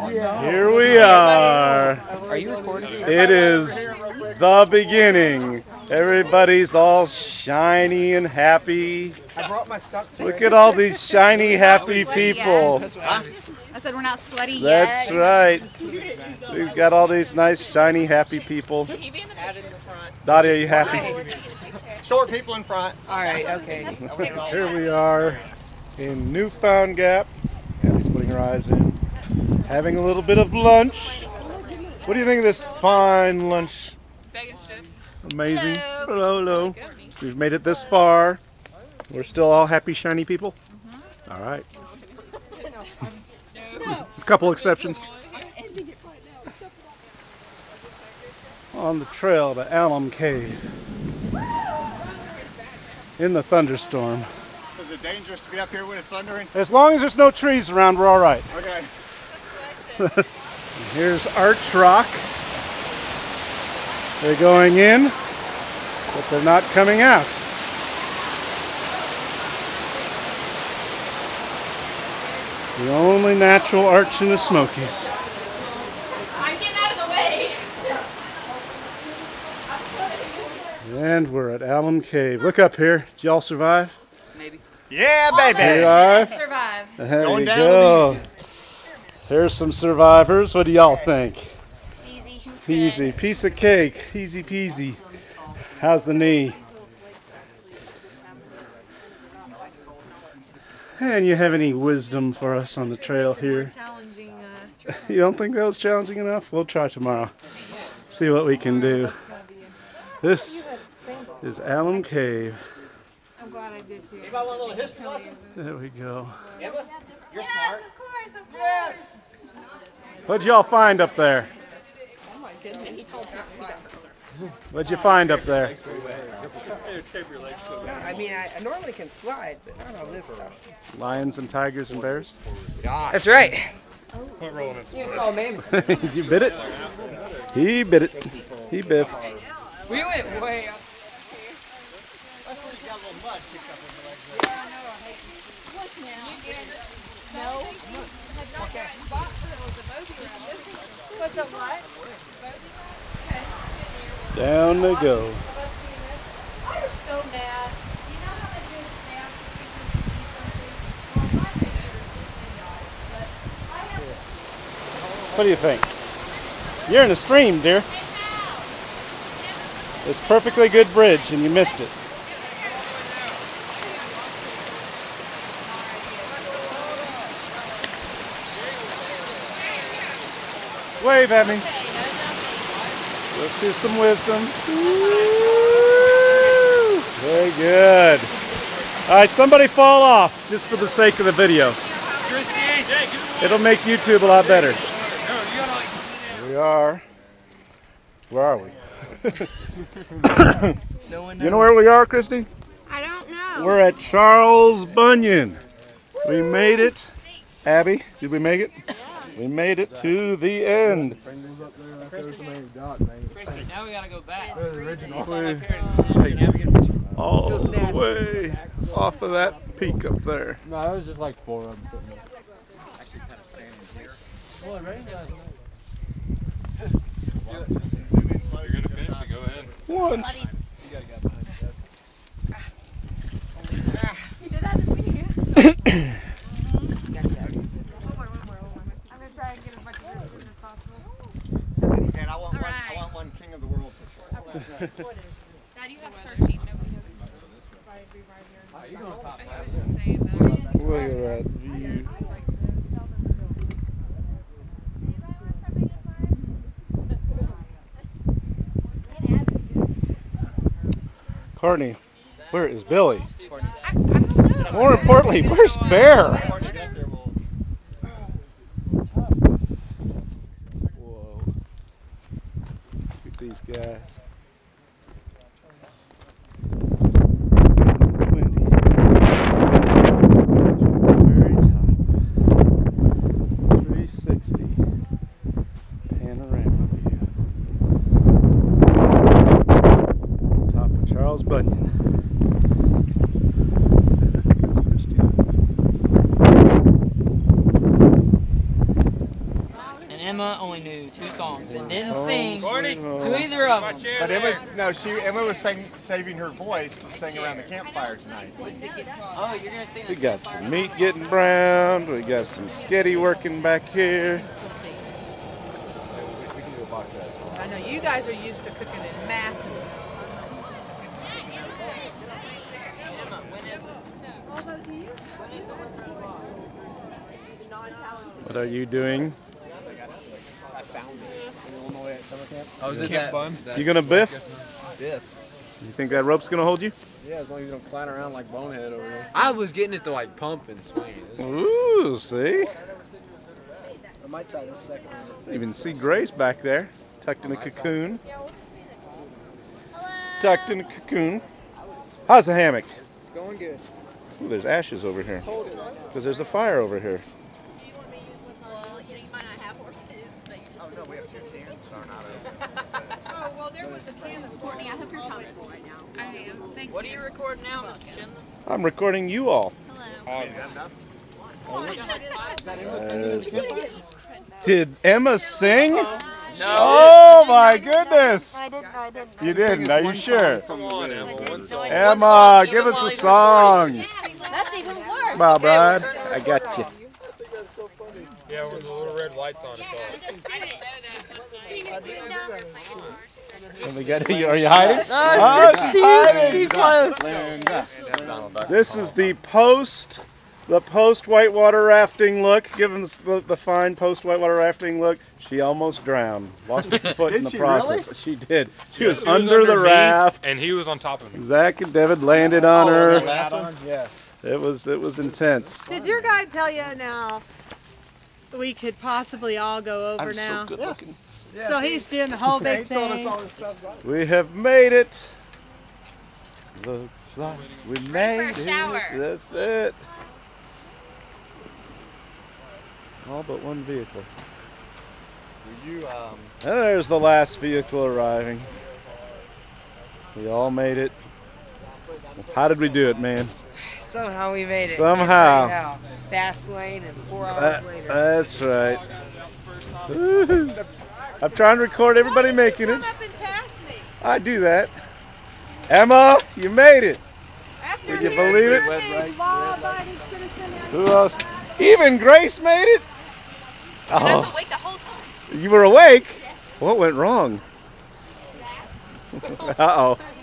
Here we are. Are you recording? It is the beginning. Everybody's all shiny and happy. I brought my stuff. Look at all these shiny, happy people. I said we're not sweaty yet. That's right. We've got all these nice, shiny, happy people. Dottie, are you happy? Short people in front. All right, okay. Here we are in Newfound Gap. Abby's putting her eyes in. Having a little bit of lunch. What do you think of this fine lunch? Bacon strip. Amazing. Hello, hello. We've made it this far. We're still all happy, shiny people? All right. A couple exceptions. On the trail to Alum Cave. In the thunderstorm. So is it dangerous to be up here when it's thundering? As long as there's no trees around, we're all right. Okay. Here's Arch Rock. They're going in, but they're not coming out. The only natural arch in the Smokies. I'm getting out of the way. And we're at Alum Cave. Look up here. Did y'all survive? Maybe. Yeah, baby. Survive. There Going you down go. Here's some survivors. What do y'all think? Easy. Easy. Piece of cake. Easy peasy. How's the knee? And you have any wisdom for us on the trail here? Challenging. You don't think that was challenging enough? We'll try tomorrow. See what we can do. This is Alum Cave. I'm glad I did too. Anybody want a little history lesson? There we go. Emma, you're Yes, smart. of course, of course. What'd y'all find up there? Oh my goodness. What'd you find up there? I mean, I normally can slide, but not on this stuff. Lions and tigers and bears? That's right. Quit rolling it. You bit it? He bit it. He biffed. We went way up. That's where you got a little mud kicked up in the legs. No. What's up, what? Down they go. I was so mad. You know how they do the dance What do you think? You're in a stream, dear. It's perfectly good bridge and you missed it. Wave at me. Let's do some wisdom. Woo! Very good. All right, somebody fall off just for the sake of the video. It'll make YouTube a lot better. Here we are. Where are we? You know where we are, Christy? I don't know. We're at Charles Bunyan. We made it. Abby, did we make it? We made it to the end. Now we gotta go back. All the way off of that peak up there. No, it was just like 4 of them. Actually, kind of standing here. Well, it rained last night. You're going to finish it, go ahead. One. You gotta get behind You did that to me. I'm gonna try and get as much of this as possible. And I want one King of the World picture. Dad, you have searching. Nobody knows if I'd be right here. You're going top I was just saying that. Look at that view. Courtney, where is Billy? I don't know. More importantly, where's Bear? Whoa. Look at these guys. It's windy. Very top. 360 panorama view. Top of Charles Bunyan. Emma only knew 2 songs and didn't Oh, sing sweet to either of them. But Emma was saving her voice to sing around the campfire tonight. Oh, you're gonna sing. We got some meat getting browned. We got some sketty working back here. I know you guys are used to cooking in massive. What are you doing? I found it in Illinois at summer camp. Oh, is it that? You gonna biff? Biff. You think that rope's gonna hold you? Yeah, as long as you don't clown around like Bonehead over here. I was getting it to like pump and swing. Ooh, see? I might tie this second one. You can see Grace back there, tucked in a cocoon. Tucked in a cocoon. How's the hammock? It's going good. Ooh, there's ashes over here. Because there's a fire over here. Oh, well, there was a can that Courtney, I hope you're comfortable right now. I am. Thank What are you. you recording now, Mr. Schindler? I'm recording you all. Hello. Did Emma sing? No. Oh my goodness! I didn't. You didn't, are you sure? Come on, Emma. Emma, give us a song. That's even worse. Come on, bud. I got you. Yeah, with the little red lights on, it's all. Are you hiding? No, she's too close. This is the post whitewater rafting look. Give them the fine post whitewater rafting look. She almost drowned. Lost her foot in the process. Really? She did. She was under the raft. And he was on top of me. Zach and David landed on her. Yeah. It was intense. Did your guy tell you now we could possibly all go over I'm now? so good looking. So he's doing the whole big thing. We have made it. Looks like we made for a it. shower. That's it. All but one vehicle. Were you, And there's the last vehicle arriving. We all made it. How did we do it, man? Somehow we made it. Somehow. Can't tell you how. Fast lane and 4 hours later. That's right. I'm trying to record everybody making it. Come up and pass me. I do that. Emma, you made it. After Would you believe it? it? Law-abiding citizen. Who else? Even Grace made it. I was Oh, awake the whole time. you were awake? What went wrong? Uh-oh.